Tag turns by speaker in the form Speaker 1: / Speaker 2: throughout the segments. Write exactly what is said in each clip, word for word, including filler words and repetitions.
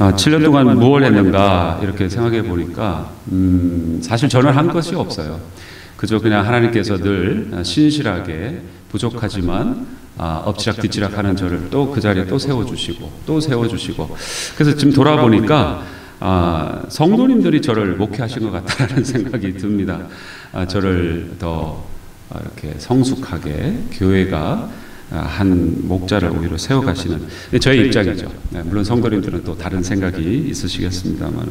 Speaker 1: 아, 칠 년 동안 무엇을 했는가 이렇게 생각해 보니까 음, 사실 저는 한 것이 없어요. 그저 그냥 하나님께서 늘 신실하게 부족하지만 아, 엎치락 뒤치락 하는 저를 또 그 자리에 또 세워주시고 또 세워주시고, 그래서 지금 돌아보니까 아, 성도님들이 저를 목회하신 것 같다는 생각이 듭니다. 아, 저를 더 이렇게 성숙하게 교회가 한 목자를 오히려 세워가시는 저의 입장이죠. 물론 성도님들은 또 다른 생각이 있으시겠습니다만,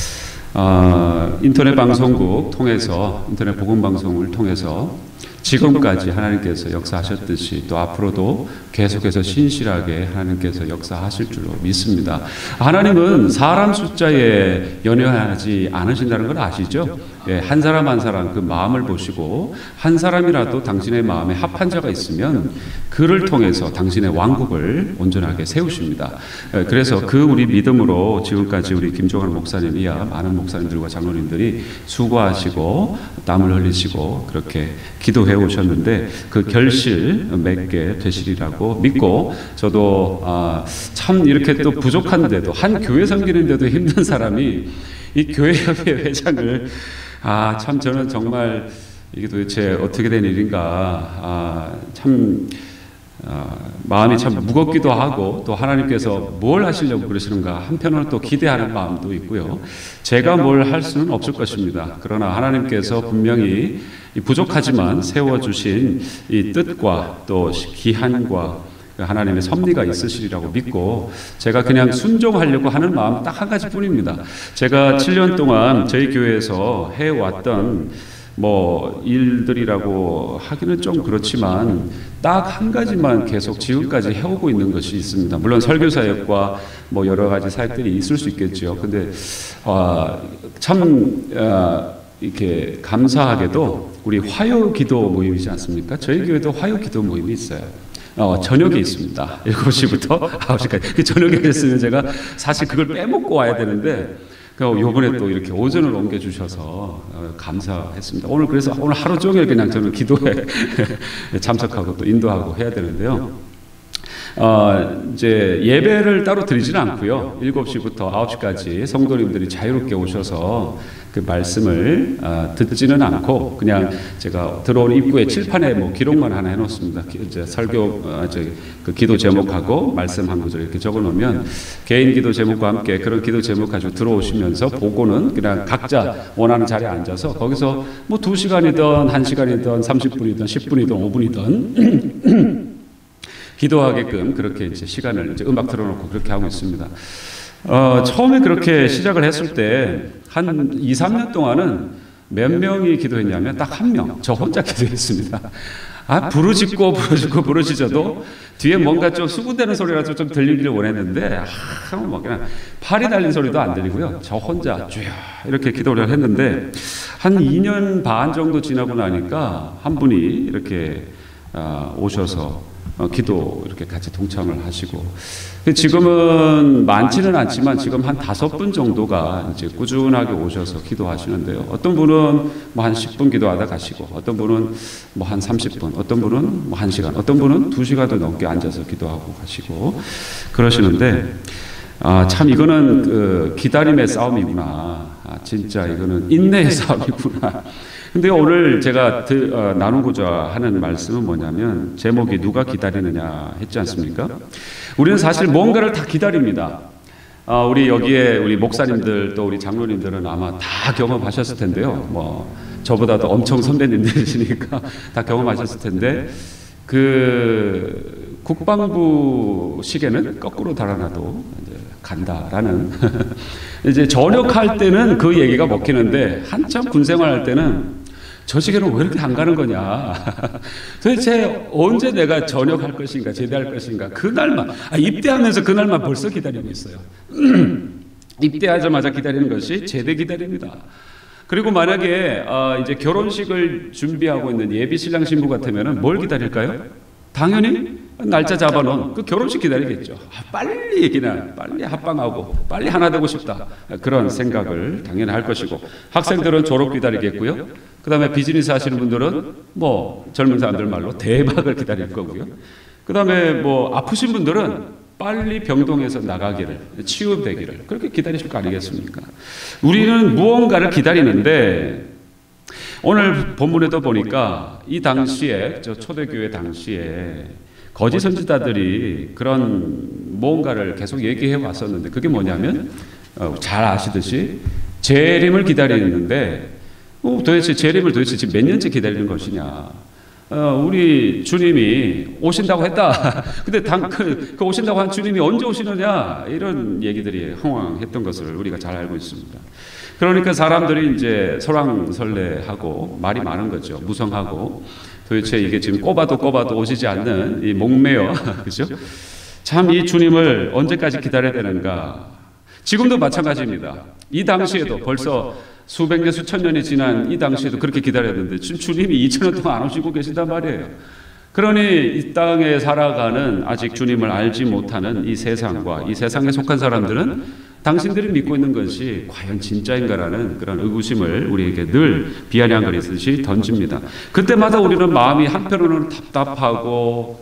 Speaker 1: 어, 인터넷 방송국 통해서, 인터넷 복음 방송을 통해서 지금까지 하나님께서 역사하셨듯이 또 앞으로도 계속해서 신실하게 하나님께서 역사하실 줄로 믿습니다. 하나님은 사람 숫자에 연연하지 않으신다는 걸 아시죠? 예, 한 사람 한 사람 그 마음을 보시고 한 사람이라도 당신의 마음에 합한 자가 있으면 그를 통해서 당신의 왕국을 온전하게 세우십니다. 예, 그래서 그 우리 믿음으로 지금까지 우리 김종환 목사님이야 많은 목사님들과 장로님들이 수고하시고 땀을 흘리시고 그렇게 기도해 오셨는데 그 결실 맺게 되시리라고 믿고, 저도 아, 참 이렇게 또 부족한데도 한 교회 섬기는데도 힘든 사람이 이 교회협회 회장을, 아, 참 저는 정말 이게 도대체 어떻게 된 일인가, 아, 참 아, 마음이 참 무겁기도 하고 또 하나님께서 뭘 하시려고 그러시는가 한편으로 또 기대하는 마음도 있고요. 제가 뭘 할 수는 없을 것입니다. 그러나 하나님께서 분명히 이 부족하지만 세워주신 이 뜻과 또 기한과 하나님의 섭리가 있으시리라고 믿고 제가 그냥 순종하려고 하는 마음 딱 한 가지뿐입니다. 제가 칠 년 동안 저희 교회에서 해왔던 뭐 일들이라고 하기는 좀 그렇지만 딱 한 가지만 계속 지금까지 해오고 있는 것이 있습니다. 물론 설교 사역과 뭐 여러 가지 사역들이 있을 수 있겠죠. 근데 어, 참 어, 이렇게 감사하게도 우리 화요 기도 모임이지 않습니까? 저희 교회도 화요 기도 모임이 있어요. 어, 저녁에 있습니다. 일곱 시부터 아홉 시까지. 그 저녁에 됐으면 제가 사실 그걸 빼먹고 와야 되는데 요번에 또 이렇게 오전을 옮겨주셔서 감사했습니다. 오늘 그래서 오늘 하루 종일 그냥 저는 기도에 참석하고 또 인도하고 해야 되는데요. 어, 이제 예배를 따로 드리지는 않고요. 일곱 시부터 아홉 시까지 성도님들이 자유롭게 오셔서 그 말씀을 어, 듣지는 않고 그냥 제가 들어온 입구에 칠판에 뭐 기록만 하나 해놓습니다. 이제 설교 어, 저기 그 기도 제목하고 말씀 한 구절 이렇게 적어놓으면 개인 기도 제목과 함께 그런 기도 제목 가지고 들어오시면서 보고는 그냥 각자 원하는 자리에 앉아서 거기서 뭐 두 시간이든 한 시간이든 삼십 분이든 십 분이든 오 분이든 기도하게끔 그렇게 이제 시간을 이제 음악 틀어놓고 그렇게 하고 있습니다. 어, 처음에 그렇게 시작을 했을 때 한 이, 삼 년 동안은 몇 명이 기도했냐면 딱 한 명, 저 혼자 기도했습니다. 아, 부르짖고 부르짖고 부르짖어도 뒤에 뭔가 좀 수군대는 소리라도 좀 들리기를 원했는데 아, 뭐 그냥 팔이 달린 소리도 안 들리고요. 저 혼자 주여 이렇게 기도를 했는데 한 이 년 반 정도 지나고 나니까 한 분이 이렇게 아, 오셔서 어, 기도 이렇게 같이 동참을 하시고 지금은 많지는 않지만 지금 한 다섯 분 정도가 이제 꾸준하게 오셔서 기도하시는데요. 어떤 분은 뭐 한 십 분 기도하다 가시고 어떤 분은 뭐 한 삼십 분, 어떤 분은 뭐 한 시간, 어떤 분은 두 시간도 넘게 앉아서 기도하고 가시고 그러시는데 아, 참 이거는 그 기다림의 싸움이구나. 아, 진짜 이거는 인내의 싸움이구나. 근데 오늘 제가 드, 어, 나누고자 하는 말씀은 뭐냐면 제목이 누가 기다리느냐 했지 않습니까? 우리는 사실 뭔가를 다 기다립니다. 어, 우리 여기에 우리 목사님들 또 우리 장로님들은 아마 다 경험하셨을 텐데요. 뭐 저보다도 엄청 선배님들이시니까 다 경험하셨을 텐데 그 국방부 시계는 거꾸로 달아나도 이제 간다라는 이제 전역할 때는 그 얘기가 먹히는데 한참 군생활할 때는 저 시계는 왜 이렇게 안 가는 거냐. 도대체 언제 내가 전역할 것인가 제대할 것인가 그날만 아, 입대하면서 그날만 벌써 기다리고 있어요. 입대하자마자 기다리는 것이 제대 기다립니다. 그리고 만약에 어, 이제 결혼식을 준비하고 있는 예비 신랑 신부 같으면은 뭘 기다릴까요? 당연히 날짜 잡아놓은 그 결혼식 기다리겠죠. 아, 빨리 그냥 빨리 합방하고 빨리 하나 되고 싶다 그런 생각을 당연히 할 것이고 학생들은 졸업 기다리겠고요. 그 다음에 비즈니스 하시는 분들은 뭐 젊은 사람들 말로 대박을 기다릴 거고요. 그 다음에 뭐 아프신 분들은 빨리 병동에서 나가기를, 치유되기를 그렇게 기다리실 거 아니겠습니까? 우리는 무언가를 기다리는데 오늘 본문에도 보니까 이 당시에 저 초대교회 당시에 거짓 선지자들이 그런 무언가를 계속 얘기해 왔었는데 그게 뭐냐면 어, 잘 아시듯이 재림을 기다리는데 어, 도대체 재림을 도대체 지금 몇 년째 기다리는 것이냐? 어, 우리 주님이 오신다고 했다. 근데 당, 그, 그 오신다고 한 주님이 언제 오시느냐? 이런 얘기들이 흥황했던 것을 우리가 잘 알고 있습니다. 그러니까 사람들이 이제 설왕설래하고 말이 많은 거죠. 무성하고 도대체 이게 지금 꼽아도 꼽아도 오시지 않는 이 목매어, 그죠? 참 이 주님을 언제까지 기다려야 되는가? 지금도 마찬가지입니다. 이 당시에도 벌써 수백 년, 수천 년이 지난 이 당시에도 그렇게 기다렸는데 지금 주님이 이천 년 동안 안 오시고 계신단 말이에요. 그러니 이 땅에 살아가는 아직 주님을 알지 못하는 이 세상과 이 세상에 속한 사람들은 당신들이 믿고 있는 것이 과연 진짜인가라는 그런 의구심을 우리에게 늘 비아냥거리듯이 던집니다. 그때마다 우리는 마음이 한편으로는 답답하고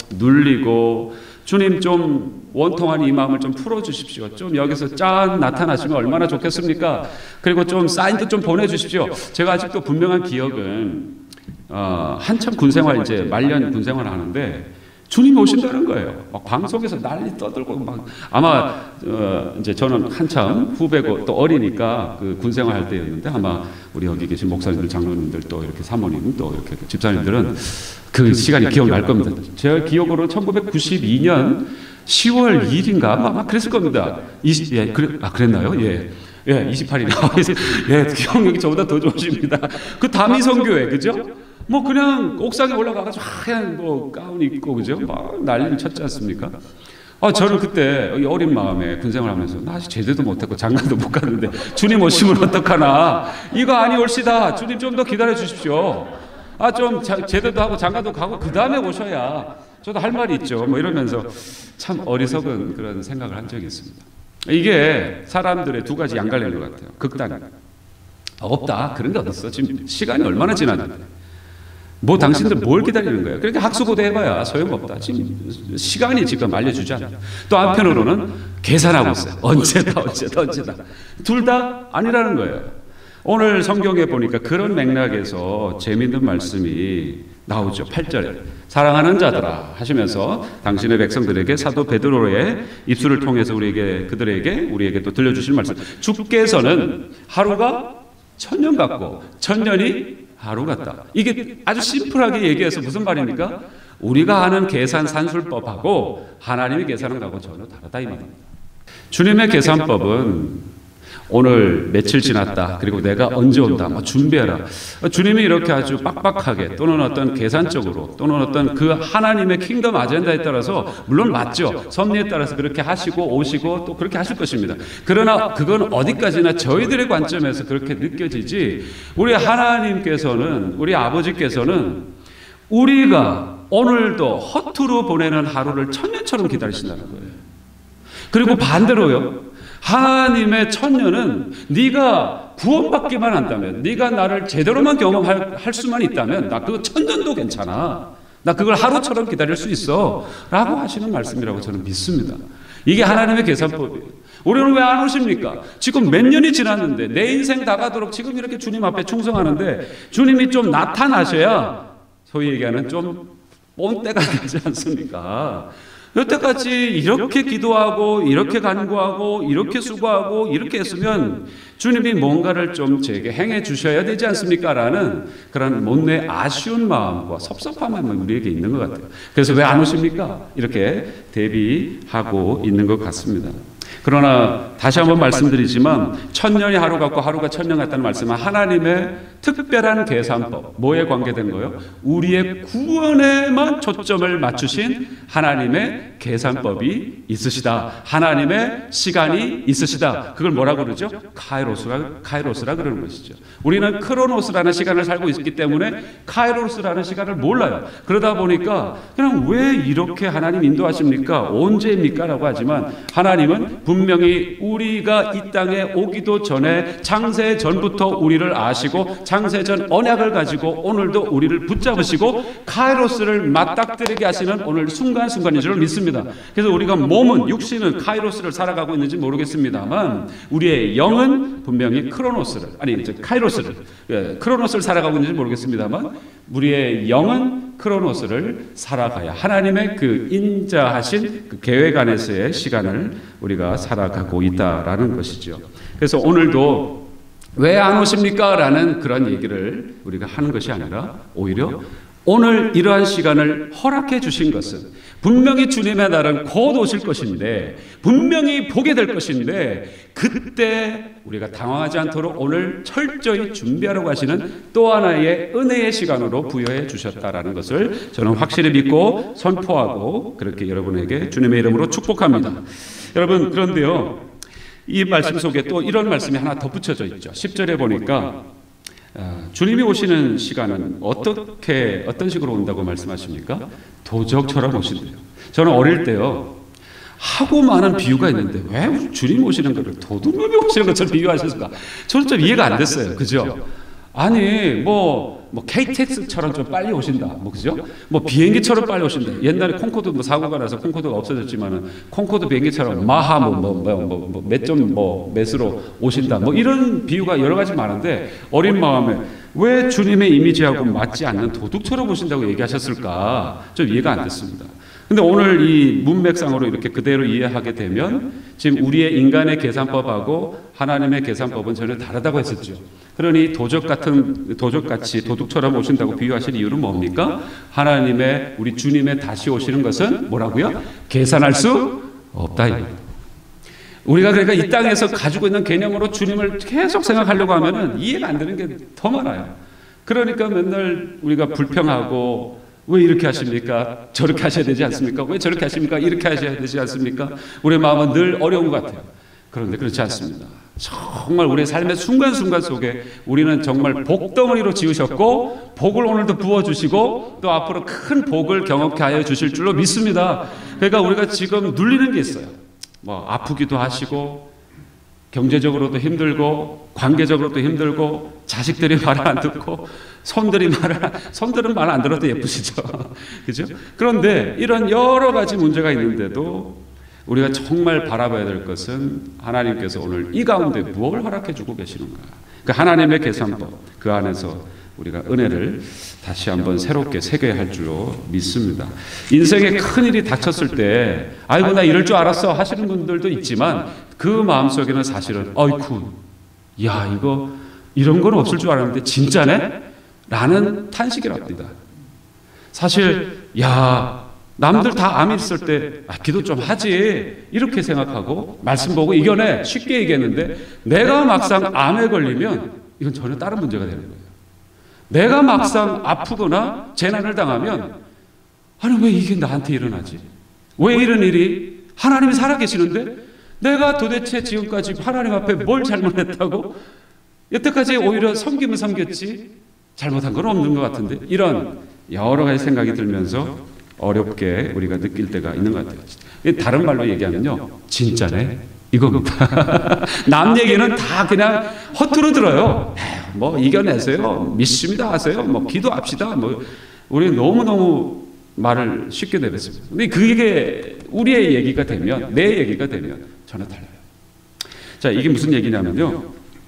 Speaker 1: 눌리고 주님 좀 원통한 이 마음을 좀 풀어주십시오. 좀 여기서 짠 나타나시면 얼마나 좋겠습니까? 그리고 좀 사인도 좀 보내주십시오. 제가 아직도 분명한 기억은 어, 한참 군생활 이제 말년 군생활 하는데 주님이 오신다는 거예요. 막 방송에서 난리 떠들고 막 아마 어, 이제 저는 한참 후배고 또 어리니까 그 군생활 할 때였는데 아마 우리 여기 계신 목사님들, 장로님들 또 이렇게 사모님 또 이렇게 집사님들은 그 시간이 기억날 겁니다. 제 기억으로 천구백구십이 년 시월 이일인가 아마 그랬을 겁니다. 이십, 예, 그래, 아 그랬나요? 예. 예, 이십팔 일. 예, 기억력이 저보다 더 좋으십니다. 그 다미성교회, 그죠? 뭐 그냥 옥상에 올라가가지고 하얀 뭐 가운 입고, 그죠? 막 난리를 쳤지 않습니까? 아, 저는 그때 어린 마음에 군생활 하면서 나 아직 제대도 못했고 장가도 못 갔는데 주님 오시면 어떡하나? 이거 아니 올시다. 주님 좀 더 기다려 주십시오. 아, 좀 자, 제대도 하고 장가도 가고 그 다음에 오셔야 저도 할 말이 있죠. 뭐 이러면서 참 어리석은 그런 생각을 한 적이 있습니다. 이게 사람들의 두 가지 양갈래인 것 같아요. 극단. 없다. 그런 게 어딨어. 지금 시간이 얼마나 지났는데. 뭐 당신들 뭘 기다리는 거예요? 그렇게 학수고대 해봐야 소용없다. 지금 시간이 지금 알려주지 않아. 또 한편으로는 계산하고 있어요. 언제다, 언제다, 언제다. 둘 다 아니라는 거예요. 오늘 성경에 보니까 그런 맥락에서 재미있는 말씀이 나오죠. 팔 절에 사랑하는 자들아 하시면서 당신의 백성들에게 사도 베드로의 입술을 통해서 우리에게 그들에게 우리에게 또 들려주실 말씀. 주께서는 하루가 천년 같고 천년이 하루 같다. 이게 아주 심플하게 얘기해서 무슨 말입니까? 우리가 아는 계산 산술법하고 하나님의 계산은 하고 전혀 다르다 이 말입니다. 주님의 계산법은 오늘 며칠 지났다. 그리고 내가 언제 온다. 뭐 준비해라. 주님이 이렇게 아주 빡빡하게 또는 어떤 계산적으로 또는 어떤 그 하나님의 킹덤 아젠다에 따라서 물론 맞죠. 섭리에 따라서 그렇게 하시고 오시고 또 그렇게 하실 것입니다. 그러나 그건 어디까지나 저희들의 관점에서 그렇게 느껴지지 우리 하나님께서는 우리 아버지께서는 우리가 오늘도 허투루 보내는 하루를 천년처럼 기다리신다는 거예요. 그리고 반대로요. 하나님의 천년은 네가 구원받기만 한다면 네가 나를 제대로만 경험할 할 수만 있다면 나 그거 천년도 괜찮아. 나 그걸 하루처럼 기다릴 수 있어 라고 하시는 말씀이라고 저는 믿습니다. 이게 하나님의 계산법이에요. 우리는 왜 안 오십니까? 지금 몇 년이 지났는데 내 인생 다 가도록 지금 이렇게 주님 앞에 충성하는데 주님이 좀 나타나셔야 소위 얘기하는 좀 뻔때가 되지 않습니까? 여태까지 이렇게 기도하고 이렇게 간구하고 이렇게 수고하고 이렇게 했으면 주님이 뭔가를 좀 제게 행해 주셔야 되지 않습니까? 라는 그런 못내 아쉬운 마음과 섭섭한 마음이 우리에게 있는 것 같아요. 그래서 왜 안 오십니까? 이렇게 대비하고 있는 것 같습니다. 그러나 다시 한번 말씀드리지만 천년이 하루 같고 하루가 천년 같다는 말씀은 하나님의 특별한 계산법, 뭐에 관계된 거예요? 우리의 구원에만 초점을 맞추신 하나님의 계산법이 있으시다. 하나님의 시간이 있으시다. 그걸 뭐라고 그러죠? 카이로스라, 카이로스라 그러는 것이죠. 우리는 크로노스라는 시간을 살고 있기 때문에 카이로스라는 시간을 몰라요. 그러다 보니까 그냥 왜 이렇게 하나님 인도하십니까? 언제입니까? 라고 하지만 하나님은 분명히 우리가 이 땅에 오기도 전에 창세 전부터 우리를 아시고 창세전 언약을 가지고 오늘도 우리를 붙잡으시고 카이로스를 맞닥뜨리게 하시는 오늘 순간순간인 줄 믿습니다. 그래서 우리가 몸은 육신은 카이로스를 살아가고 있는지 모르겠습니다만 우리의 영은 분명히 크로노스를 아니 이제 카이로스를 예, 크로노스를 살아가고 있는지 모르겠습니다만 우리의 영은 크로노스를 살아가야 하나님의 그 인자하신 그 계획 안에서의 시간을 우리가 살아가고 있다라는 것이죠. 그래서 오늘도 왜 안 오십니까? 라는 그런 얘기를 우리가 하는 것이 아니라 오히려 오늘 이러한 시간을 허락해 주신 것은 분명히 주님의 날은 곧 오실 것인데 분명히 보게 될 것인데 그때 우리가 당황하지 않도록 오늘 철저히 준비하라고 하시는 또 하나의 은혜의 시간으로 부여해 주셨다라는 것을 저는 확실히 믿고 선포하고 그렇게 여러분에게 주님의 이름으로 축복합니다. 여러분 그런데요 이 말씀 속에 또 이런 말씀이 하나 덧붙여져 있죠. 십 절에 보니까 주님이 오시는 시간은 어떻게 어떤 식으로 온다고 말씀하십니까? 도적처럼 오신대요. 저는 어릴 때요 하고 많은 비유가 있는데 왜 주님 오시는 것을 도둑놈이 오시는 것처럼 비유하셨을까? 저는 좀 이해가 안 됐어요. 그죠? 아니 뭐, 뭐 케이티엑스처럼 좀 빨리 오신다. 뭐 그죠? 뭐 비행기처럼 빨리 오신다. 옛날에 콩코드 뭐 사고가 나서 콩코드가 없어졌지만은 콩코드 비행기처럼 마하 뭐뭐뭐몇점 뭐 몇으로 오신다. 뭐 이런 비유가 여러 가지 많은데 어린 마음에 왜 주님의 이미지하고 맞지 않는 도둑처럼 오신다고 얘기하셨을까? 좀 이해가 안 됐습니다. 근데 오늘 이 문맥상으로 이렇게 그대로 이해하게 되면 지금 우리의 인간의 계산법하고 하나님의 계산법은 전혀 다르다고 했었죠. 그러니 도적 같은 도적같이 도둑처럼 오신다고 비유하신 이유는 뭡니까? 하나님의 우리 주님의 다시 오시는 것은 뭐라고요? 계산할 수 없다. 우리가 그러니까 이 땅에서 가지고 있는 개념으로 주님을 계속 생각하려고 하면은 이해가 안 되는 게 더 많아요. 그러니까 맨날 우리가 불평하고 왜 이렇게 하십니까? 저렇게 하셔야 되지 않습니까? 왜 저렇게 하십니까? 이렇게 하셔야 되지 않습니까? 우리의 마음은 늘 어려운 것 같아요. 그런데 그렇지 않습니다. 정말 우리의 삶의 순간순간 속에 우리는 정말 복덩어리로 지으셨고 복을 오늘도 부어주시고 또 앞으로 큰 복을 경험케 하여 주실 줄로 믿습니다. 그러니까 우리가 지금 눌리는 게 있어요. 뭐 아프기도 하시고 경제적으로도 힘들고 관계적으로도 힘들고 자식들이 말을 안 듣고 손들이 말을 손들은 말 안 들어도 예쁘시죠. 그죠? 그런데 이런 여러 가지 문제가 있는데도 우리가 정말 바라봐야 될 것은 하나님께서 오늘 이 가운데 무엇을 허락해 주고 계시는가. 그 하나님의 계산법 그 안에서 우리가 은혜를 다시 한번 새롭게 새겨야 할 줄로 믿습니다. 인생에 큰 일이 닥쳤을 때 아이고 나 이럴 줄 알았어 하시는 분들도 있지만 그 마음속에는 사실은 어이쿠 야 이거 이런 건 없을 줄 알았는데 진짜네? 라는 탄식이랍니다. 사실 야 남들 다 암 있을 때 아, 기도 좀 하지 이렇게 생각하고 말씀 보고 이겨내 쉽게 얘기했는데 내가 막상 암에 걸리면 이건 전혀 다른 문제가 되는 거예요. 내가 막상 아프거나 재난을 당하면 아니 왜 이게 나한테 일어나지? 왜 이런 일이? 하나님이 살아계시는데 내가 도대체 지금까지 하나님 앞에 뭘 잘못했다고? 여태까지 오히려 섬기면 섬겼지 잘못한 건 없는 것 같은데 이런 여러 가지 생각이 들면서 어렵게 우리가 느낄 때가 있는 것 같아요. 다른 말로 얘기하면요 진짜네 이겁니다. 남 얘기는 다 그냥 허투루 들어요. 에휴, 뭐 이겨내세요 믿습니다 하세요 뭐 기도합시다 뭐 우리 너무너무 말을 쉽게 내뱉습니다. 근데 그게 우리의 얘기가 되면 내 얘기가 되면 전혀 달라요. 자 이게 무슨 얘기냐면요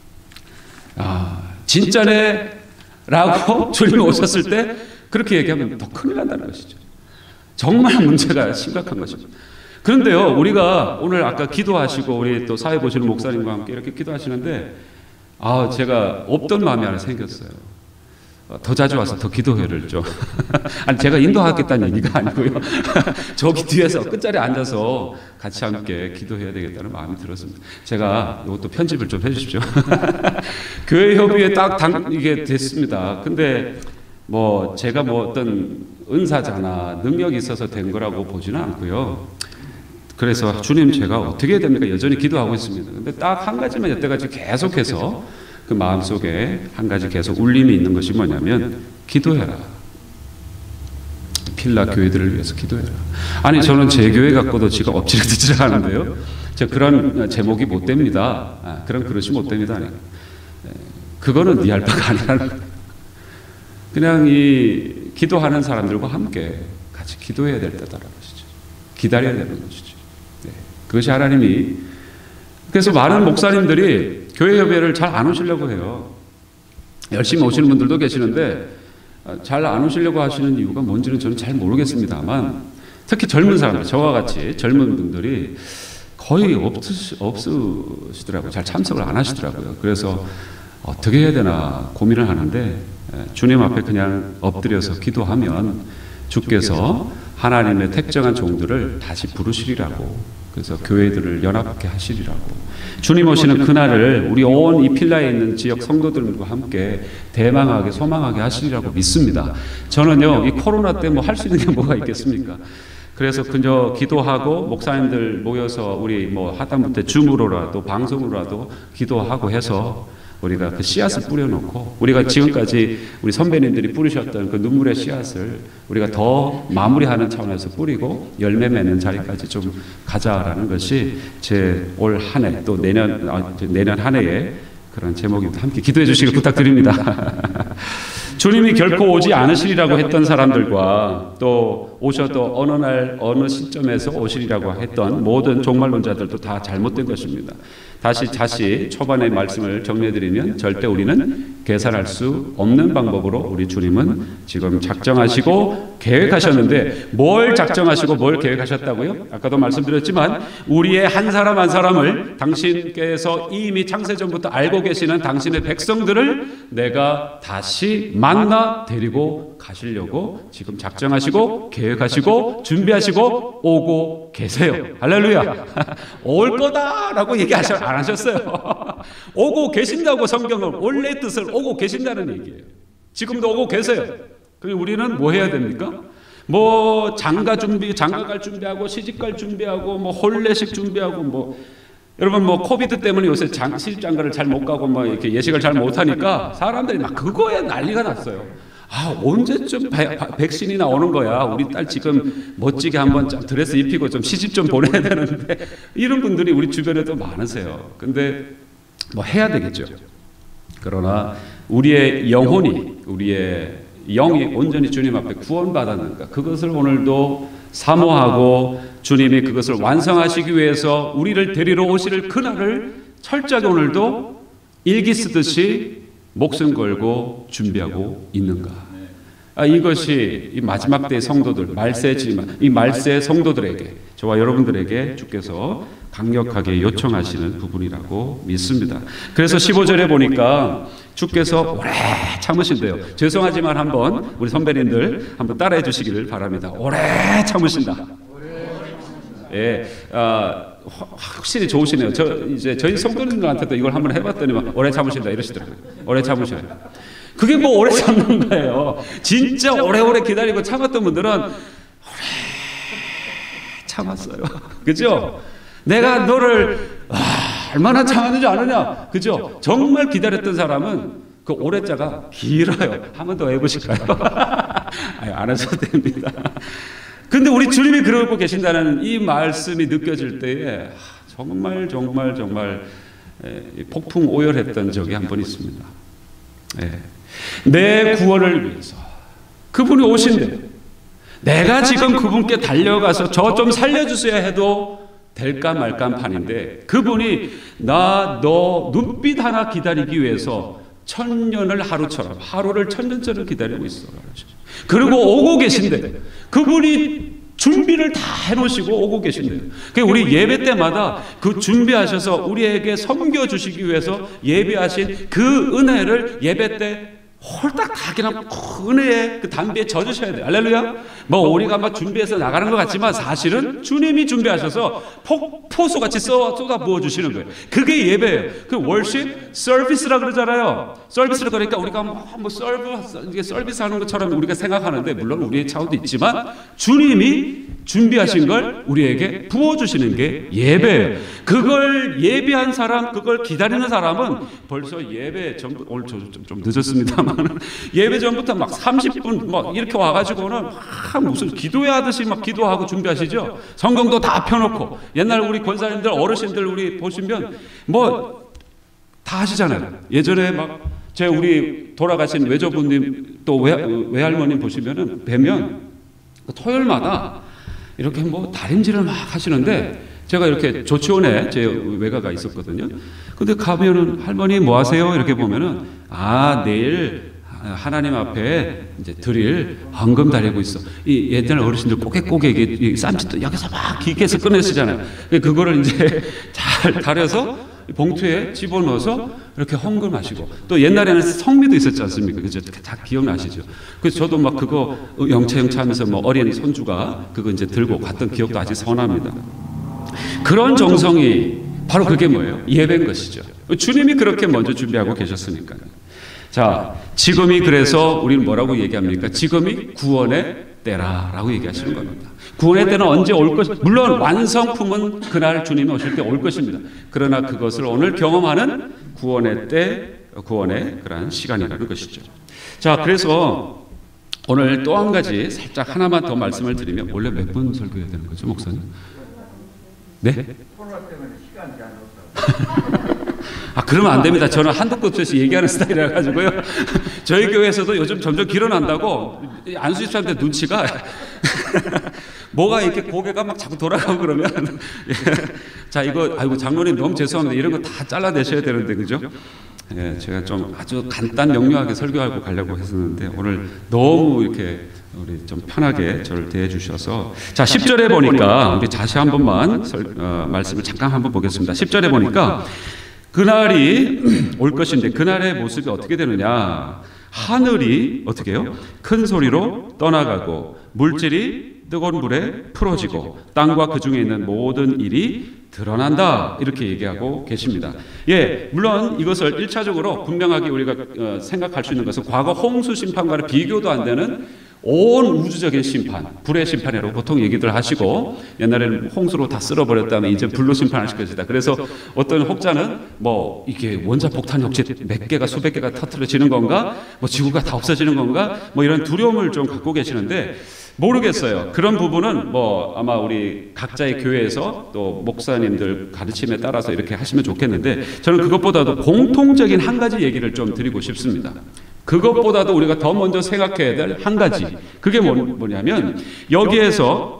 Speaker 1: 아 진짜네 라고 주님이 오셨을 때 그렇게 얘기하면 더 큰일 난다는 것이죠. 정말 문제가 심각한 것입니다. 그런데요, 우리가 오늘 아까 기도하시고 우리 또 사회 보시는 목사님과 함께 이렇게 기도하시는데 아, 제가 없던 마음이 하나 생겼어요. 더 자주 와서 더 기도회를 좀 아니 제가 인도하겠다는 얘기가 아니고요. 저기 뒤에서 끝자리에 앉아서 같이 함께 기도해야 되겠다는 마음이 들었습니다. 제가 이것도 편집을 좀 해주십시오. 교회 협의회 딱 당, 이게 됐습니다. 근데 뭐 제가 뭐 어떤 은사자나 능력이 있어서 된 거라고 보지는 않고요. 그래서 주님 제가 어떻게 해야 됩니까? 여전히 기도하고 있습니다. 근데 딱 한 가지만 여태까지 계속해서 그 마음속에 한 가지 계속 울림이 있는 것이 뭐냐면 기도해라. 필라 교회들을 위해서 기도해라. 아니 저는 제 교회 갖고도 지금 엎치려 뒤치려 하는데요. 저 그런 제목이 못 됩니다. 아, 그런 그릇이 못 됩니다. 아니. 그거는 네 할 바가 아니라 그냥 이 기도하는 사람들과 함께 같이 기도해야 될 때다라는 것이죠. 기다려야 되는 것이죠. 네. 그것이 하나님이 그래서 많은 목사님들이 교회 예배를 잘 안 오시려고 해요. 열심히 오시는 분들도 계시는데 잘 안 오시려고 하시는 이유가 뭔지는 저는 잘 모르겠습니다만 특히 젊은 사람들, 저와 같이 젊은 분들이 거의 없으시, 없으시더라고요. 잘 참석을 안 하시더라고요. 그래서 어떻게 해야 되나 고민을 하는데 주님 앞에 그냥 엎드려서 기도하면 주께서 하나님의 택정한 종들을 다시 부르시리라고, 그래서 교회들을 연합하게 하시리라고, 주님 오시는 그날을 우리 온 이 필라에 있는 지역 성도들과 함께 대망하게 소망하게 하시리라고 믿습니다. 저는요 이 코로나 때 뭐 할 수 있는 게 뭐가 있겠습니까? 그래서 그저 기도하고 목사님들 모여서 우리 뭐 하다못해 줌으로라도 방송으로라도 기도하고 해서 우리가 그 씨앗을 뿌려놓고 우리가 지금까지 우리 선배님들이 뿌리셨던 그 눈물의 씨앗을 우리가 더 마무리하는 차원에서 뿌리고 열매 맺는 자리까지 좀 가자라는 것이 제 올 한 해 또 내년 아, 내년 한 해의 그런 제목입니다. 함께 기도해 주시길 부탁드립니다. 주님이 결코 오지 않으시리라고 했던 사람들과 또 오셔도 어느 날 어느 시점에서 오시리라고 했던 모든 종말론자들도 다 잘못된 것입니다. 다시 다시 초반의 말씀을 정리해드리면 절대 우리는 계산할 수 없는 방법으로 우리 주님은 지금 작정하시고 계획하셨는데 뭘 작정하시고 뭘 계획하셨다고요? 아까도 말씀드렸지만 우리의 한 사람 한 사람을 당신께서 이미 창세전부터 알고 계시는 당신의 백성들을 내가 다시 만나 데리고 가시려고 지금 작정하시고 계획하시고 준비하시고 오고 계세요. 할렐루야. 올 거다라고 얘기 안 하셨어요. 오고 계신다고 성경은 원래 뜻을 오고 계신다는 얘기예요. 지금도 오고 계세요. 그럼 우리는 뭐 해야 됩니까? 뭐 장가 준비, 장가 갈 준비하고 시집 갈 준비하고 뭐 혼례식 준비하고 뭐 여러분 뭐 코비드 때문에 요새 장, 시집 장가를 잘 못 가고 뭐 이렇게 예식을 잘 못 하니까 사람들이 막 그거에 난리가 났어요. 아 언제쯤 바, 바, 백신이나 오는 거야. 우리 딸 지금 멋지게 한번 드레스 입히고 좀 시집 좀 보내야 되는데 이런 분들이 우리 주변에도 많으세요. 근데 뭐 해야 되겠죠. 그러나 우리의 영혼이 우리의 영이 온전히 주님 앞에 구원받았는가 그것을 오늘도 사모하고 주님이 그것을 완성하시기 위해서 우리를 데리러 오실 그날을 철저하게 오늘도 일기 쓰듯이 목숨 걸고 준비하고 있는가. 아, 이것이 이 마지막 때의 성도들, 말세지만 이 말세 성도들에게 저와 여러분들에게 주께서 강력하게 요청하시는 부분이라고 믿습니다. 그래서 십오 절에 보니까 주께서 오래 참으신대요. 죄송하지만 한번 우리 선배님들 한번 따라해 주시기를 바랍니다. 오래 참으신다. 예, 아, 확실히 좋으시네요. 저 이제 저희 성도님들한테도 이걸 한번 해봤더니 오래 참으신다 이러시더라고요. 오래 참으셔요. 그게 뭐 오래 참는 거예요. 진짜 오래오래 기다리고 참았던 분들은 오래 참았어요. 그죠? 내가 너를 와, 얼마나 참았는지 아느냐? 그죠? 정말 기다렸던 사람은 그 오래자가 길어요. 한 번 더 해보실까요? 아니, 안 하셔도 됩니다. 근데 우리 주님이 그러고 계신다는 이 말씀이 느껴질 때에 정말 정말 정말 폭풍 오열했던 적이 한 번 있습니다. 네. 내 구원을 위해서 그분이 오신대. 내가 지금 그분께 달려가서 저 좀 살려주세요 해도 될까 말까 판인데 그분이 나 너 눈빛 하나 기다리기 위해서 천년을 하루처럼 하루를 천년처럼 기다리고 있어. 그리고 오고 계신데 그분이 준비를 다 해놓으시고 오고 계신대요. 우리 예배 때마다 그 준비하셔서 우리에게 섬겨주시기 위해서 예배하신 그 은혜를 예배 때 홀딱 다 그냥 은혜의 그 담비에 젖으셔야 돼요. 할렐루야. 뭐 우리가 막 준비해서 나가는 것 같지만 사실은 주님이 준비하셔서 폭, 포수같이 쏟아, 쏟아 부어주시는 거예요. 그게 예배예요. 그 월십 서비스라 그러잖아요. 서비스라 그러니까 우리가 뭐, 뭐 서브, 이게 서비스 하는 것처럼 우리가 생각하는데 물론 우리의 차원도 있지만 주님이 준비하신 걸 우리에게 부어주시는 게 예배예요. 그걸 예배한 사람, 그걸 기다리는 사람은 벌써 예배 전부, 오늘 좀, 좀 늦었습니다만 막 예배 전부터 막 삼십 분 막 이렇게 와가지고는 막 무슨 기도회 하듯이 막 기도하고 준비하시죠. 성경도 다 펴놓고 옛날 우리 권사님들 어르신들 우리 보시면 뭐 다 하시잖아요. 예전에 막 제 우리 돌아가신 외조부님 또 외, 외할머님 보시면은 뵈면 토요일마다 이렇게 뭐 다림질을 막 하시는데 제가 이렇게 조치원에 제 외가가 있었거든요. 근데 가면은 할머니 뭐 하세요? 이렇게 보면은 아 내일 하나님 앞에 이제 드릴 헌금 다리고 있어. 이 옛날 어르신들 꼬개꼬개 쌈짓도 여기서 막 기계에서 꺼내시잖아요. 그거를 이제 잘 다려서 봉투에 집어넣어서 이렇게 헌금하시고 또 옛날에는 성미도 있었지 않습니까? 그죠? 다 기억나시죠? 그래서 저도 막 그거 영차 영차 하면서 뭐 어린 손주가 그거 이제 들고 갔던 기억도 아직 선합니다. 그런 정성이 바로 그게 뭐예요? 예배인 것이죠. 주님이 그렇게 먼저 준비하고 계셨으니까요. 자, 지금이 그래서 우리는 뭐라고 얘기합니까? 지금이 구원의 때라라고 얘기하시는 겁니다. 구원의 때는 언제 올 것이 물론 완성품은 그날 주님이 오실 때 올 것입니다. 그러나 그것을 오늘 경험하는 구원의 때, 구원의 그러한 시간이라는 것이죠. 자, 그래서 오늘 또 한 가지 살짝 하나만 더 말씀을 드리면 원래 몇 분 설교해야 되는 거죠, 목사님? 네?
Speaker 2: 코로나 때문에 시간이 안 없어요.
Speaker 1: 아, 그러면 안 됩니다. 저는 한도 끝 없이 얘기하는 스타일이라 가지고요. 저희 교회에서도 요즘 점점 길어난다고 안수집사한테 눈치가 뭐가 이렇게 고개가 막 자꾸 돌아가고 그러면 자 이거 아이고 장로님 너무 죄송합니다. 이런 거 다 잘라내셔야 되는데 그죠? 예, 제가 좀 아주 간단 명료하게 설교하고 가려고 했었는데 오늘 너무 이렇게 우리 좀 편하게 저를 대해 주셔서 자 십 절에 보니까 우리 다시 한 번만 설, 어, 말씀을 잠깐 한번 보겠습니다. 십 절에 보니까 그날이 올 것인데 그날의 모습이 어떻게 되느냐? 하늘이 어떻게 해요? 큰 소리로 떠나가고 물질이 뜨거운 불에 풀어지고 땅과 그 중에 있는 모든 일이 드러난다 이렇게 얘기하고 계십니다. 예, 물론 이것을 일차적으로 분명하게 우리가 어, 생각할 수 있는 것은 과거 홍수 심판과는 비교도 안 되는 온 우주적인 심판, 불의 심판이라고 보통 얘기들 하시고 옛날에는 홍수로 다 쓸어버렸다면 이제 불로 심판하실 것이다. 그래서 어떤 혹자는 뭐 이게 원자 폭탄이 혹시 몇 개가 수백 개가 터트려지는 건가? 뭐 지구가 다 없어지는 건가? 뭐 이런 두려움을 좀 갖고 계시는데 모르겠어요. 그런 부분은 뭐 아마 우리 각자의 교회에서 또 목사님들 가르침에 따라서 이렇게 하시면 좋겠는데 저는 그것보다도 공통적인 한 가지 얘기를 좀 드리고 싶습니다. 그것보다도 우리가 더 먼저 생각해야 될 한 가지. 그게 뭐냐면 여기에서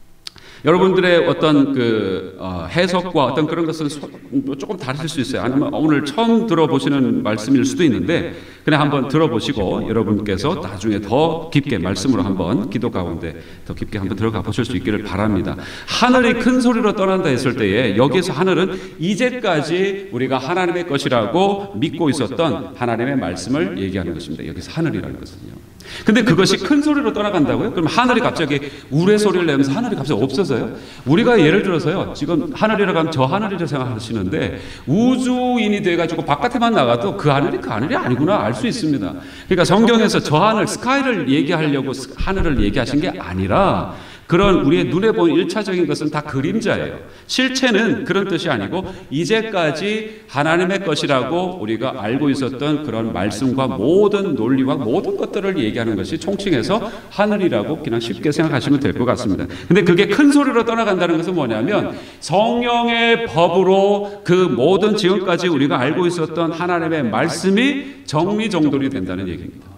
Speaker 1: 여러분들의 어떤 그 어, 해석과 어떤 그런 것은 소, 조금 다르실 수 있어요. 아니면 오늘 처음 들어보시는 말씀일 수도 있는데 그냥 한번 들어보시고 여러분께서 나중에 더 깊게 말씀으로 한번 기도 가운데 더 깊게 한번 들어가 보실 수 있기를 바랍니다. 하늘이 큰 소리로 떠난다 했을 때에 여기에서 하늘은 이제까지 우리가 하나님의 것이라고 믿고 있었던 하나님의 말씀을 얘기하는 것입니다. 여기서 하늘이라는 것은요. 근데 그것이 큰 소리로 떠나간다고요? 그럼 하늘이 갑자기 우레 소리를 내면서 하늘이 갑자기 없어져요? 우리가 예를 들어서요, 지금 하늘이라고 하면 저 하늘이라고 생각하시는데 우주인이 돼가지고 바깥에만 나가도 그 하늘이 그 하늘이 아니구나 알 수 있습니다. 그러니까 성경에서 저 하늘, 스카이를 얘기하려고 하늘을 얘기하신 게 아니라 그런 우리의 눈에 보이는 일차적인 것은 다 그림자예요. 실체는 그런 뜻이 아니고 이제까지 하나님의 것이라고 우리가 알고 있었던 그런 말씀과 모든 논리와 모든 것들을 얘기하는 것이 총칭해서 하늘이라고 그냥 쉽게 생각하시면 될 것 같습니다. 근데 그게 큰 소리로 떠나간다는 것은 뭐냐면 성령의 법으로 그 모든 지금까지 우리가 알고 있었던 하나님의 말씀이 정리정돈이 된다는 얘기입니다.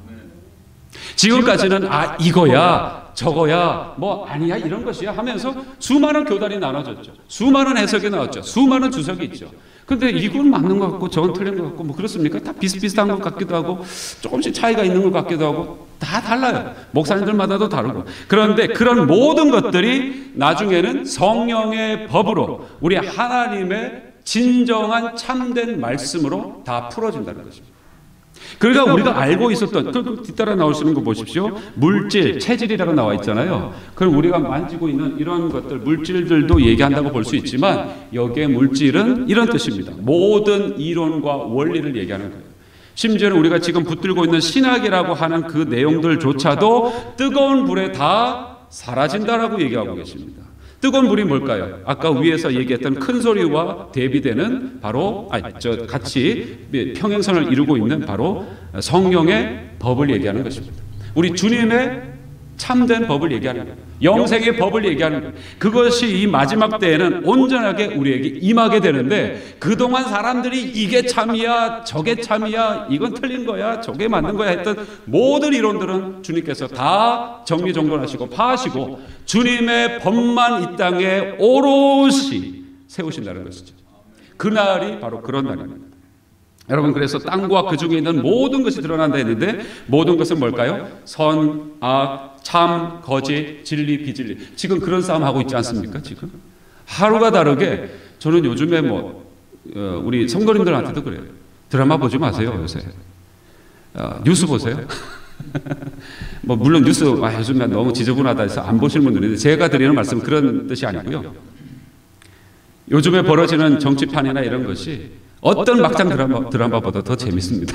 Speaker 1: 지금까지는 아 이거야 저거야 뭐 아니야 이런 것이야 하면서 수많은 교단이 나눠졌죠. 수많은 해석이 나왔죠. 수많은 주석이 있죠. 근데 이건 맞는 것 같고 저건 틀린 것 같고 뭐 그렇습니까? 다 비슷비슷한 것 같기도 하고 조금씩 차이가 있는 것 같기도 하고 다 달라요. 목사님들마다도 다르고. 그런데 그런 모든 것들이 나중에는 성령의 법으로 우리 하나님의 진정한 참된 말씀으로 다 풀어진다는 것입니다. 그러니까 우리가 알고 있었던 그 뒤따라 나오시는 거 보십시오. 물질, 체질이라고 나와 있잖아요. 그럼 우리가 만지고 있는 이런 것들 물질들도 얘기한다고 볼 수 있지만 여기에 물질은 이런 뜻입니다. 모든 이론과 원리를 얘기하는 거예요. 심지어는 우리가 지금 붙들고 있는 신학이라고 하는 그 내용들조차도 뜨거운 불에 다 사라진다라고 얘기하고 계십니다. 뜨거운 불이 뭘까요? 아까 위에서 얘기했던 큰 소리와 대비되는 바로 아, 저 같이 평행선을 이루고 있는 바로 성령의 법을 얘기하는 것입니다. 우리 주님의 참된 법을 얘기하는 거예요. 영생의 법을 얘기하는 거예요. 그것이 이 마지막 때에는 온전하게 우리에게 임하게 되는데 그동안 사람들이 이게 참이야 저게 참이야 이건 틀린 거야 저게 맞는 거야 했던 모든 이론들은 주님께서 다 정리정돈하시고 파하시고 주님의 법만 이 땅에 오롯이 세우신다는 것이죠. 그날이 바로 그런 날입니다. 여러분, 그래서 땅과 그 중에 있는 모든 것이 드러난다 했는데 모든 것은 뭘까요? 선, 악, 참, 거짓, 진리, 비진리. 지금 그런 싸움 하고 있지 않습니까? 지금 하루가 다르게 저는 요즘에 뭐 어, 우리 성도님들한테도 그래요. 드라마 보지 마세요 요새. 어, 뉴스 보세요. 뭐 물론 뉴스 아, 요즘에 너무 지저분하다 해서 안 보시는 분들인데 제가 드리는 말씀은 그런 뜻이 아니고요. 요즘에 벌어지는 정치판이나 이런 것이 어떤 막장 드라마, 드라마보다 더 재밌습니다.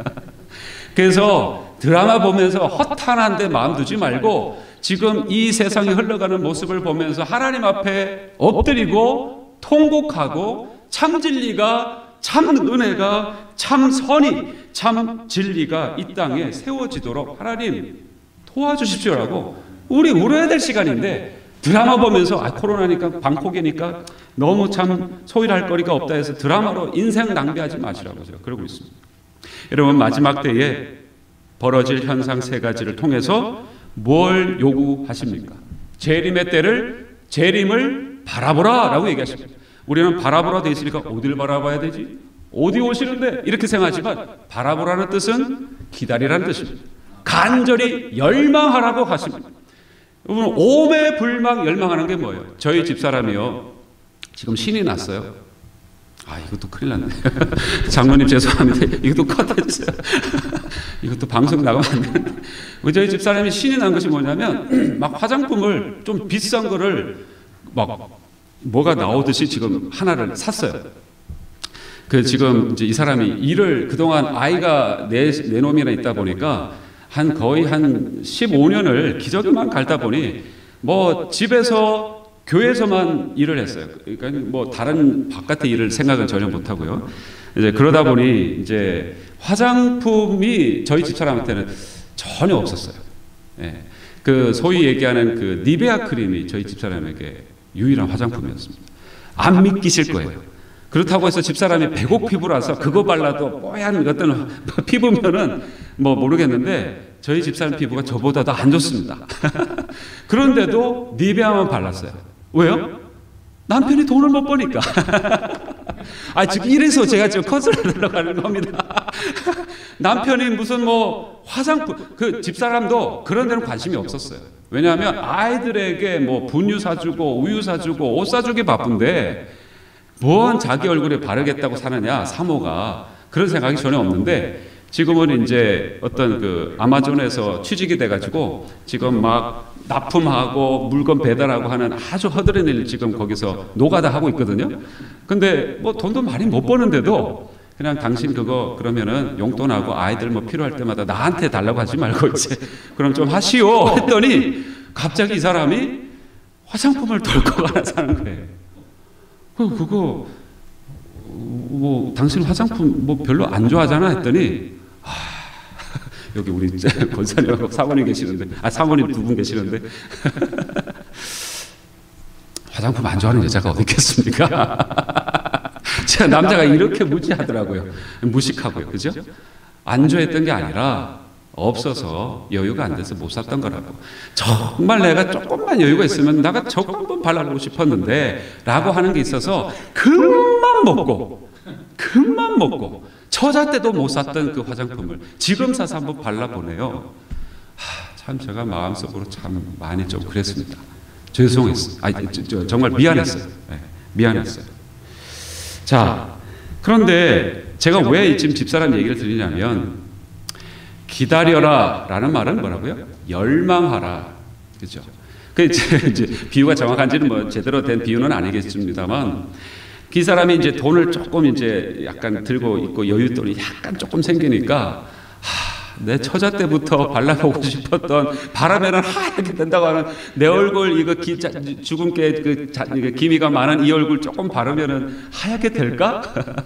Speaker 1: 그래서 드라마 보면서 허탄한데 마음 두지 말고 지금 이 세상이 흘러가는 모습을 보면서 하나님 앞에 엎드리고 통곡하고 참 진리가 참 은혜가 참 선이 참 진리가 이 땅에 세워지도록 하나님 도와주십시오라고 우리 울어야 될 시간인데 드라마 보면서 아 코로나니까 방콕이니까 너무 참 소일할 거리가 없다 해서 드라마로 인생 낭비하지 마시라고 제가 그러고 있습니다. 여러분, 마지막 때에 벌어질 현상 세 가지를 통해서 뭘 요구하십니까? 재림의 때를 재림을 바라보라 라고 얘기하십니다. 우리는 바라보라 돼 있으니까 어딜 바라봐야 되지? 어디 오시는데? 이렇게 생각하지만 바라보라는 뜻은 기다리라는 뜻입니다. 간절히 열망하라고 하십니다. 여러분, 오매불망 열망하는 게 뭐예요? 저희 집사람이요 지금 신이 났어요. 아 이것도 큰일 났네. 장로님 죄송합니다. 이것도 컷해주세요. 이것도 방송 나가면 안 되는데 저희 집사람이 신이 난 것이 뭐냐면 막 화장품을 좀 비싼 거를 막 뭐가 나오듯이 지금 하나를 샀어요. 그 지금 이제 이 사람이 일을 그동안 아이가 내, 내 놈이나 있다 보니까 한 거의 한 십오 년을 기저귀만 갈다 보니 뭐 집에서 교회에서만 일을 했어요. 그러니까 뭐 다른 바깥의 일을 생각은 전혀 못 하고요. 이제 그러다 보니 이제 화장품이 저희 집사람한테는 전혀 없었어요. 예. 그 소위 얘기하는 그 니베아 크림이 저희 집사람에게 유일한 화장품이었습니다. 안 믿기실 거예요. 그렇다고 해서 집사람이 백옥 피부라서 그거 발라도 뽀얀 어떤 피부면은 뭐 모르겠는데 저희 집사람 피부가 저보다도 안 좋습니다. 그런데도 니베아만 발랐어요. 왜요? 남편이 돈을 못 버니까. 아, 지금 이래서 제가 지금 컷을 들어가는 겁니다. 남편이 무슨 뭐 화장품, 그 집사람도 그런 데는 관심이 없었어요. 왜냐하면 아이들에게 뭐 분유 사주고 우유 사주고 옷 사주기 바쁜데 뭔 자기 얼굴에 바르겠다고 사느냐, 사모가. 그런 생각이 전혀 없는데 지금은 이제 어떤 그 아마존에서 취직이 돼가지고 지금 막 납품하고 물건 배달하고 하는 아주 허드렛 일 지금 거기서 노가다 하고 있거든요. 근데 뭐 돈도 많이 못 버는데도 그냥 당신 그거 그러면은 용돈하고 아이들 뭐 필요할 때마다 나한테 달라고 하지 말고 이제 그럼 좀 하시오 했더니 갑자기 이 사람이 화장품을 덜컥 하나 사는 거예요. 그 그거 뭐 당신 화장품 뭐 별로 안 좋아하잖아 했더니 아, 여기 우리 권사님하고 사모님 계시는데 아 사모님 두 분 계시는데 화장품 안 좋아하는 여자가 어디 있겠습니까? 제가 남자가 이렇게 무지하더라고요. 무식하고요, 그죠? 안 좋아했던 게 아니라 없어서 여유가 안 돼서 못 샀던 거라고. 정말 내가 조금만 여유가 있으면 내가 저거 한번 발라보고 싶었는데 라고 하는 게 있어서 금방 먹고 금방 먹고 처자 때도 못 샀던 그 화장품을 지금 사서 한번 발라보네요. 하, 참 제가 마음속으로 참 많이 좀 그랬습니다. 죄송했어요. 아니, 저, 저, 정말 미안했어요. 네, 미안했어요. 자, 그런데 제가 왜 지금 집사람 얘기를 드리냐면 기다려라 라는 말은 뭐라고요? 열망하라. 그죠? 그 이제, 이제 비유가 정확한지는 뭐 제대로 된 비유는 아니겠습니다만 그 사람이 이제 돈을 조금 이제 약간 들고 있고 여윳돈이 약간 조금 생기니까 하, 내 처자 때부터 발라보고 싶었던 바람에는 하얗게 된다고 하는 내 얼굴 이거 기, 자, 주근깨 그 자, 기미가 많은 이 얼굴 조금 바르면은 하얗게 될까?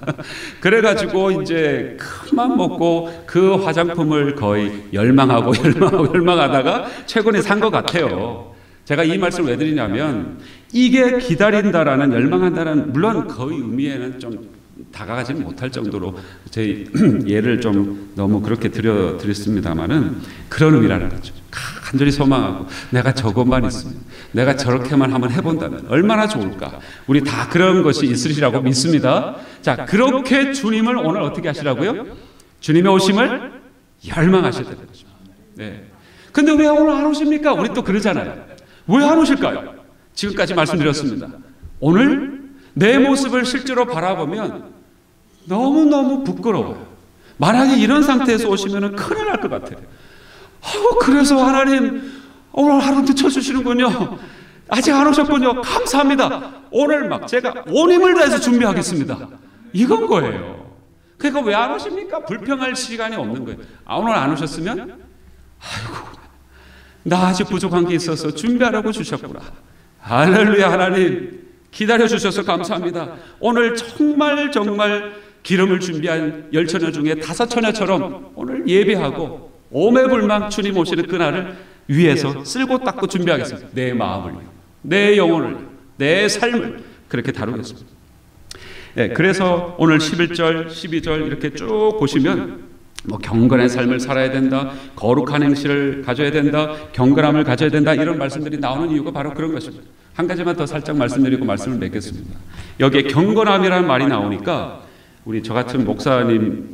Speaker 1: 그래가지고 이제 큰맘 먹고 그 화장품을 거의 열망하고 열망하고 열망하다가 최근에 산 것 같아요. 제가 이 말씀을 왜 드리냐면 이게 기다린다라는 열망한다는 물론 그 의미에는 좀 다가가지 못할 정도로 제 예를 좀 너무 그렇게 드려 드렸습니다만은 그런 의미라는 거죠. 간절히 소망하고 내가 저것만 있으면 내가 저렇게만 한번 해본다면 얼마나 좋을까. 우리 다 그런 것이 있으시라고 믿습니다. 자, 그렇게 주님을 오늘 어떻게 하시라고요? 주님의 오심을 열망하셔야 되는 거죠. 네. 근데 왜 오늘 안 오십니까? 우리 또 그러잖아요. 왜 안 오실까요? 지금까지 말씀드렸습니다. 오늘 내 모습을 실제로 바라보면 너무너무 부끄러워요. 만약에 이런 상태에서 오시면 큰일 날 것 같아요. 어, 그래서 하나님 오늘 하루 늦춰주시는군요. 아직 안 오셨군요. 감사합니다. 오늘 막 제가 온 힘을 다해서 준비하겠습니다. 이건 거예요. 그러니까 왜 안 오십니까? 불평할 시간이 없는 거예요. 아, 오늘 안 오셨으면 아이고 나 아직 부족한 게 있어서 준비하라고 주셨구나. 할렐루야. 하나님 기다려주셔서 감사합니다. 오늘 정말 정말 기름을 준비한 열 처녀 중에 다섯 처녀처럼 오늘 예배하고 오매불망 주님 오시는 그날을 위해서 쓸고 닦고 준비하겠습니다. 내 마음을, 내 영혼을, 내 삶을 그렇게 다루겠습니다. 네, 그래서 오늘 십일 절, 십이 절 이렇게 쭉 보시면 뭐 경건의 삶을 살아야 된다, 거룩한 행실을 가져야 된다, 경건함을 가져야 된다 이런 말씀들이 나오는 이유가 바로 그런 것입니다. 한 가지만 더 살짝 말씀드리고 말씀을 맺겠습니다. 여기에 경건함이라는 말이 나오니까 우리 저 같은 목사님,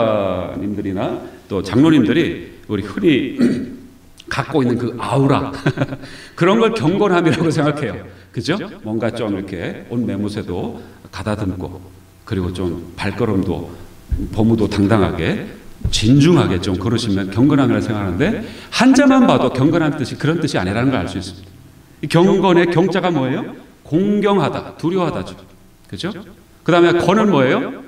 Speaker 1: 목사님들이나 또 장로님들이 우리 흔히 갖고 있는 그 아우라 그런 걸 경건함이라고 생각해요. 그죠? 뭔가 좀 이렇게 옷 매무새도 가다듬고 그리고 좀 발걸음도 범우도 당당하게 진중하게 좀 걸으시면 경건함이라고 생각하는데 한자만 봐도 경건한 뜻이 그런 뜻이 아니라는 걸 알 수 있습니다. 이 경건의 경자가 뭐예요? 공경하다, 두려워하다죠. 그죠? 그 다음에 건은 뭐예요?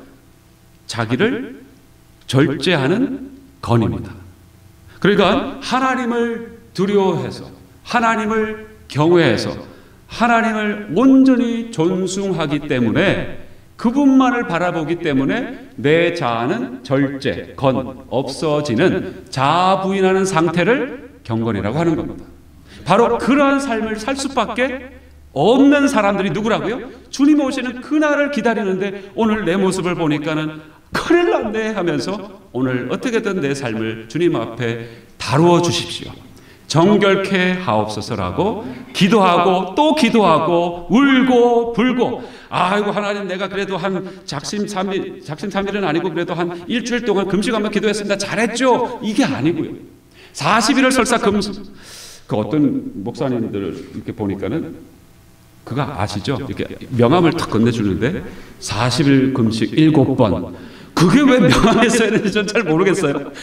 Speaker 1: 자기를 절제하는 건입니다. 그러니까 하나님을 두려워해서 하나님을 경외해서 하나님을 온전히 존숭하기 때문에 그분만을 바라보기 때문에 내 자아는 절제, 건, 없어지는 자아 부인하는 상태를 경건이라고 하는 겁니다. 바로 그러한 삶을 살 수밖에 없는 사람들이 누구라고요? 주님 오시는 그날을 기다리는데 오늘 내 모습을 보니까는 큰일 났네 하면서 오늘 어떻게든 내 삶을 주님 앞에 다루어 주십시오. 정결케 하옵소서라고 기도하고 또 기도하고 울고 불고 아이고 하나님 내가 그래도 한 작심삼일 작심삼일은 아니고 그래도 한 일주일 동안 금식하며 기도했습니다. 잘했죠? 이게 아니고요. 사십 일을 설사 금식 그 어떤 목사님들 이렇게 보니까는 그거 아시죠? 이렇게 명함을 탁 건네주는데 사십 일 금식 일곱 번 그게 왜 명함에 써야 되는지 전 잘 모르겠어요.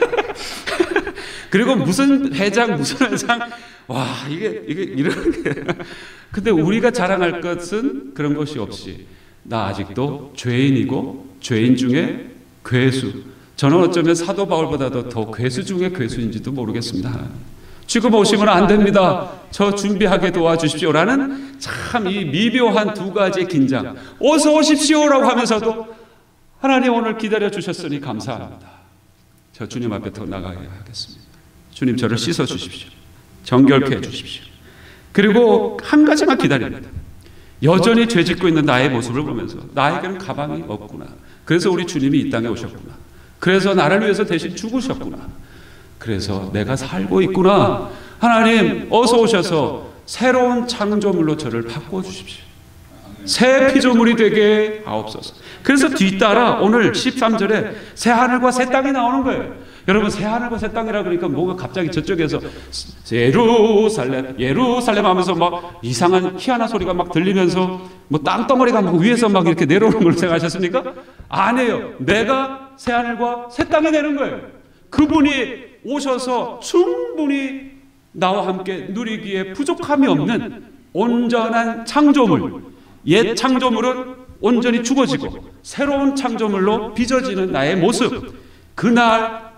Speaker 1: 그리고 무슨 회장 무슨 회장 와 이게 이게 이런 게 근데 우리가 자랑할 것은 그런 것이 없이 나 아직도 죄인이고 죄인 중에 괴수 저는 어쩌면 사도 바울보다도 더 괴수 중에 괴수인지도 모르겠습니다. 지금 오시면 안 됩니다. 저 준비하게 도와주십시오라는 참 이 미묘한 두 가지의 긴장 어서 오십시오라고 하면서도 하나님 오늘 기다려 주셨으니 감사합니다. 저 주님 앞에 더 나가게 하겠습니다. 주님 저를 씻어 주십시오. 정결케 해 주십시오. 그리고 한 가지만 기다립니다. 여전히 죄 짓고 있는 나의 모습을 보면서 나에게는 가방이 없구나. 그래서 우리 주님이 이 땅에 오셨구나. 그래서 나를 위해서 대신 죽으셨구나. 그래서 내가 살고 있구나. 하나님 어서 오셔서 새로운 창조물로 저를 바꿔 주십시오. 새 피조물이 되게 하옵소서. 그래서 뒤따라 오늘 십삼 절에 새 하늘과 새 땅이 나오는 거예요. 여러분 새 하늘과 새 땅이라 그러니까 뭐가 갑자기 저쪽에서 예루살렘 예루살렘 하면서 막 이상한 희한한 소리가 막 들리면서 뭐 땅덩어리가 막 위에서 막 이렇게 내려오는 걸 생각하셨습니까? 아니에요. 내가 새 하늘과 새 땅이 되는 거예요. 그분이 오셔서 충분히 나와 함께 누리기에 부족함이 없는 온전한 창조물 옛 창조물은 온전히 죽어지고 새로운 창조물로 빚어지는 나의 모습 그날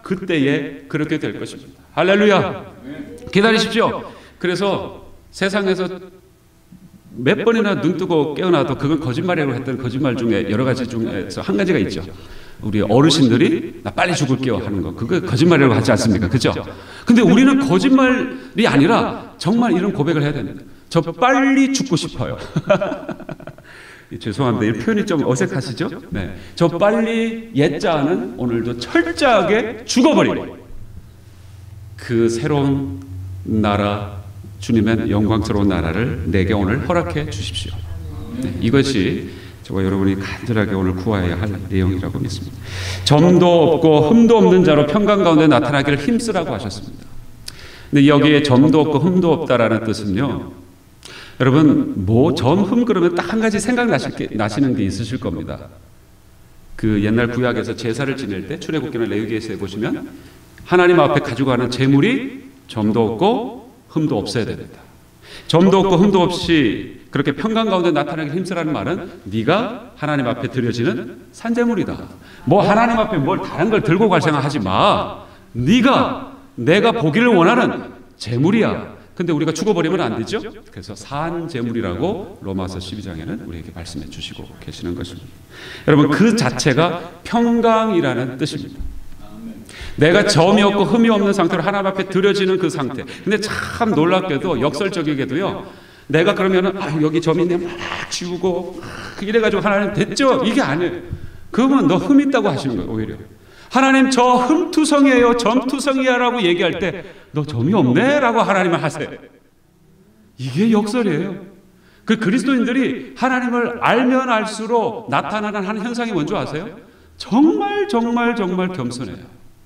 Speaker 1: 그때에 그렇게 될 것입니다. 할렐루야. 기다리십시오. 그래서 세상에서 몇 번이나 눈 뜨고 깨어나도 그건 거짓말이라고 했던 거짓말 중에 여러 가지 중에서 한 가지가 있죠. 우리 어르신들이 나 빨리 죽을게요 하는 거, 그거 거짓말이라고 하지 않습니까? 그죠? 근데 우리는 거짓말이 아니라 정말 이런 고백을 해야 됩니다. 저 빨리 죽고 싶어요. 죄송합니다. 이 표현이 좀 어색하시죠? 네. 저 빨리 옛자는 오늘도 철저하게 죽어버리고 그 새로운 나라, 주님의 영광스러운 나라를 내게 오늘 허락해 주십시오. 네. 이것이 저와 여러분이 간절하게 오늘 구해야 할 내용이라고 믿습니다. 점도 없고 흠도 없는 자로 평강 가운데 나타나기를 힘쓰라고 하셨습니다. 근데 여기에 점도 없고 흠도 없다라는 뜻은요, 여러분 뭐 점, 흠 그러면 딱 한 가지 생각나실 게, 나시는 게 있으실 겁니다. 그 옛날 구약에서 제사를 지낼 때 출애굽기나 레위기에서 보시면 하나님 앞에 가지고 가는 제물이 점도 없고 흠도 없어야 됩니다. 점도 없고 흠도 없이 그렇게 평강 가운데 나타나기 힘쓰라는 말은 네가 하나님 앞에 드려지는 산제물이다. 뭐 하나님 앞에 뭘 다른 걸 들고 갈 생각하지 마. 네가 내가 보기를 원하는 제물이야. 근데 우리가 죽어버리면 안 되죠. 그래서 산제물이라고 로마서 십이 장에는 우리에게 말씀해 주시고 계시는 것입니다. 여러분 그 자체가 평강이라는 뜻입니다. 내가 점이 없고 흠이 없는 상태로 하나님 앞에 드려지는 그 상태. 근데 참 놀랍게도 역설적이게도요, 내가 그러면은 아, 여기 점이 있네 막 지우고 이래가지고 하나님 됐죠? 이게 아니에요. 그러면 너 흠 있다고 하시는 거예요. 오히려 하나님 저 흠투성이에요, 점투성이야 라고 얘기할 때 너 점이 없네 라고 하나님을 하세요. 이게 역설이에요. 그 그리스도인들이 하나님을 알면 알수록 나타나는 한 현상이 뭔지 아세요? 정말 정말 정말 겸손해요.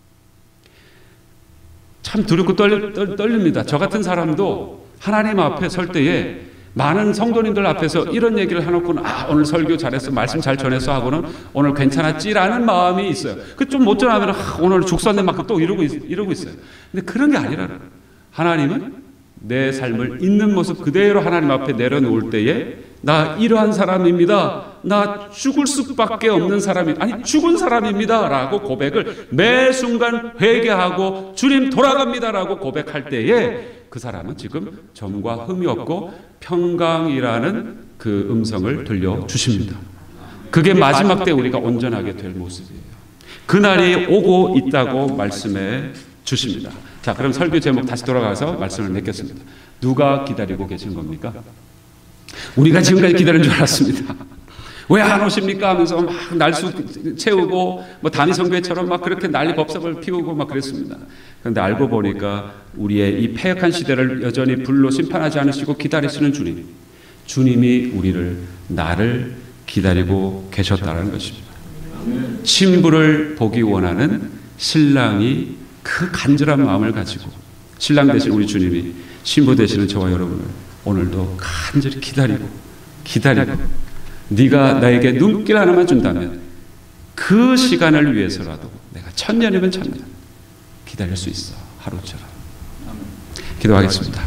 Speaker 1: 참 두렵고 떨, 떨, 떨립니다. 저 같은 사람도 하나님 앞에 설 때에 많은 성도님들 앞에서 이런 얘기를 해놓고는 아 오늘 설교 잘했어, 말씀 잘 전했어 하고는 오늘 괜찮았지라는 마음이 있어요. 그 좀 못 전하면 아, 오늘 죽었네 막 또 이러고, 이러고 있어요. 근데 그런 게 아니라 하나님은 내 삶을 있는 모습 그대로 하나님 앞에 내려놓을 때에 나 이러한 사람입니다. 나 죽을 수밖에 없는 사람이 아니 죽은 사람입니다 라고 고백을 매 순간 회개하고 주님 돌아갑니다 라고 고백할 때에 그 사람은 지금 점과 흠이 없고 평강이라는 그 음성을 들려주십니다. 그게 마지막 때 우리가 온전하게 될 모습이에요. 그날이 오고 있다고 말씀해 주십니다. 자, 그럼 설교 제목 다시 돌아가서 말씀을 맺겠습니다. 누가 기다리고 계신 겁니까? 우리가 지금까지 기다린 줄 알았습니다. 왜 안 오십니까? 하면서 막 날수 채우고 뭐 다니성교회처럼 막 그렇게 난리 법석을 피우고 막 그랬습니다. 그런데 알고 보니까 우리의 이 패역한 시대를 여전히 불로 심판하지 않으시고 기다리시는 주님, 주님이 우리를 나를 기다리고 계셨다는 것입니다. 신부를 보기 원하는 신랑이 그 간절한 마음을 가지고 신랑 되신 우리 주님이 신부 되시는 저와 여러분을 오늘도 간절히 기다리고 기다리고 네가 나에게 눈길 하나만 준다면 그 시간을 위해서라도 내가 천년이면 천년 기다릴 수 있어. 하루처럼. 기도하겠습니다.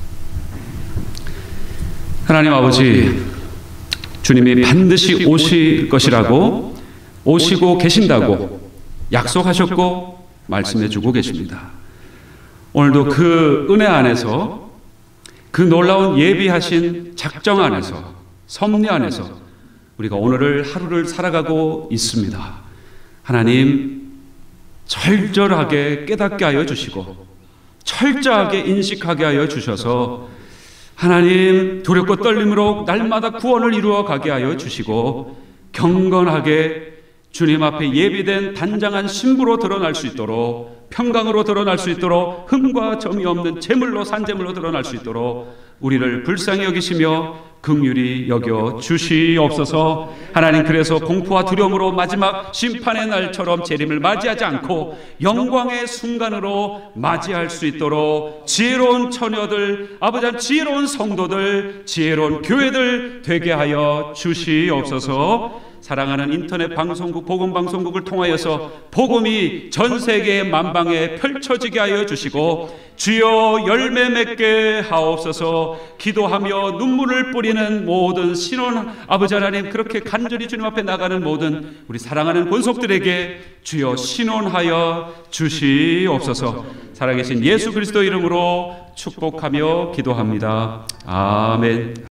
Speaker 1: 하나님 아버지, 주님이 반드시 오실 것이라고 오시고 계신다고 약속하셨고 말씀해 주고 계십니다. 오늘도 그 은혜 안에서 그 놀라운 예비하신 작정 안에서 섭리 안에서 우리가 오늘을 하루를 살아가고 있습니다. 하나님 절절하게 깨닫게 하여 주시고 철저하게 인식하게 하여 주셔서 하나님 두렵고 떨림으로 날마다 구원을 이루어 가게 하여 주시고 경건하게 주님 앞에 예비된 단장한 신부로 드러날 수 있도록 평강으로 드러날 수 있도록 흠과 점이 없는 제물로 산제물로 드러날 수 있도록 우리를 불쌍히 여기시며 긍휼히 여겨 주시옵소서. 하나님 그래서 공포와 두려움으로 마지막 심판의 날처럼 재림을 맞이하지 않고 영광의 순간으로 맞이할 수 있도록 지혜로운 처녀들, 아버지 지혜로운 성도들, 지혜로운 교회들 되게 하여 주시옵소서. 사랑하는 인터넷 방송국, 복음 방송국을 통하여서 복음이 전 세계 만방에 펼쳐지게 하여 주시고 주여 열매 맺게 하옵소서. 기도하며 눈물을 뿌리는 모든 신혼 아버지 하나님, 그렇게 간절히 주님 앞에 나가는 모든 우리 사랑하는 권속들에게 주여 신원하여 주시옵소서. 살아계신 예수 그리스도 이름으로 축복하며 기도합니다. 아멘.